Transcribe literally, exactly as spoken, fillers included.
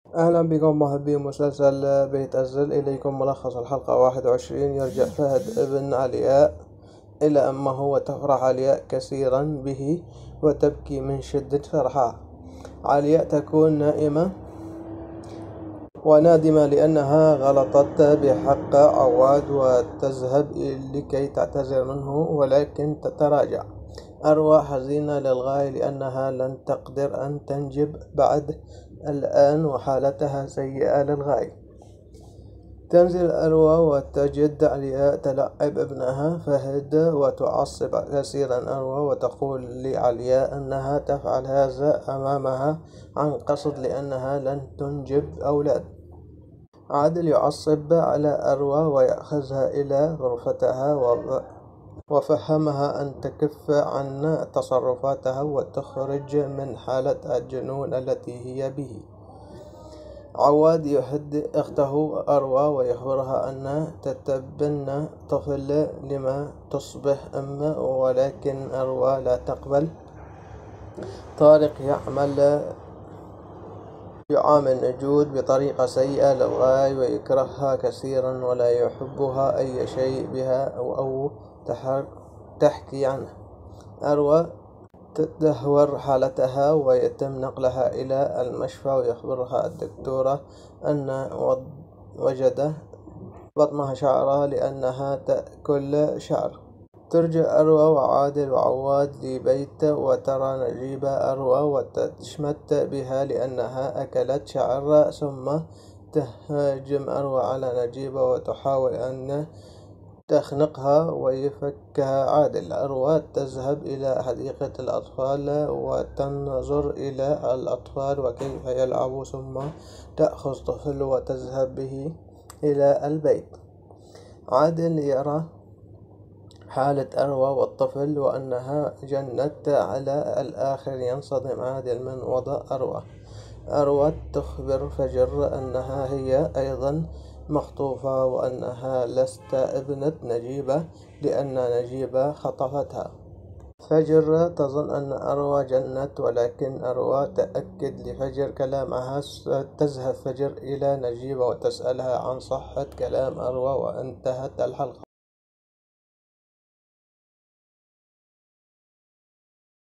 أهلا بكم محبي مسلسل بيت الزل. إليكم ملخص الحلقة واحد وعشرين. يرجع فهد ابن علياء إلى أمه وتفرح علياء كثيرا به وتبكي من شدة فرحها. علياء تكون نائمة ونادمة لأنها غلطت بحق عواد وتذهب لكي تعتذر منه، ولكن تتراجع. أروى حزينة للغاية لأنها لن تقدر أن تنجب بعد الآن وحالتها سيئة للغاية. تنزل أروى وتجد علياء تلعب ابنها فهد وتعصب كثيرا أروى وتقول لعلياء أنها تفعل هذا أمامها عن قصد لأنها لن تنجب أولاد. عادل يعصب على أروى ويأخذها إلى غرفتها وفهمها أن تكف عن تصرفاتها وتخرج من حالة الجنون التي هي به. عواد يهدئ أخته أروى ويخبرها أن تتبنى طفل لما تصبح أم، ولكن أروى لا تقبل. طارق يعمل يعامل نجود بطريقة سيئة للغاية ويكرهها كثيرا ولا يحبها أي شيء بها أو تحكي عنه. أروى تدهور حالتها ويتم نقلها إلى المشفى ويخبرها الدكتورة أن وجد بطنها شعرها لأنها تأكل شعر. ترجع أروى وعادل وعواد لبيت وترى نجيبة أروى وتشمت بها لأنها أكلت شعر، ثم تهاجم أروى على نجيبة وتحاول أن تخنقها ويفكها عادل. أروى تذهب إلى حديقة الأطفال وتنظر إلى الأطفال وكيف يلعبوا، ثم تأخذ طفل وتذهب به إلى البيت. عادل يرى حالة أروى والطفل وأنها جنت على الآخر. ينصدم عادل من وضع أروى. أروى تخبر فجر أنها هي أيضا مخطوفة وأنها لست ابنة نجيبة لأن نجيبة خطفتها. فجر تظن أن أروى جنت، ولكن أروى تأكد لفجر كلامها. تذهب فجر إلى نجيبة وتسألها عن صحة كلام أروى، وانتهت الحلقة.